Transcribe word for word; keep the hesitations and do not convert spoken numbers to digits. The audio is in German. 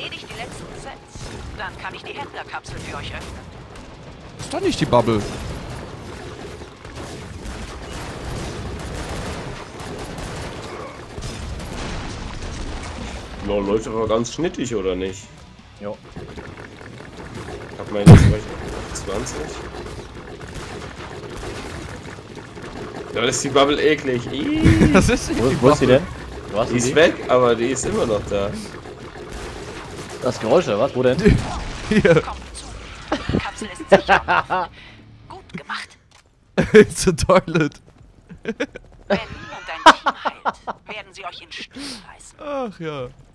erledigt die letzten Sets. Dann kann ich die Händlerkapsel für euch öffnen. Ist doch nicht die Bubble. No, läuft aber ganz schnittig, oder nicht? Ja. Ich hab meine zwanzig. Ja, das ist die Bubble eklig. Ih. Das ist nicht Wo, die wo ist die Bubble. denn? Du hast Die ist weg, aber die ist immer noch da. Das Geräusch, oder was? Wo denn? Hier. Kommt zu. Die Kapsel ist sicher. Gut gemacht. It's a toilet. Wenn niemand dein Team heilt, werden sie euch in Stücke reißen. Ach ja.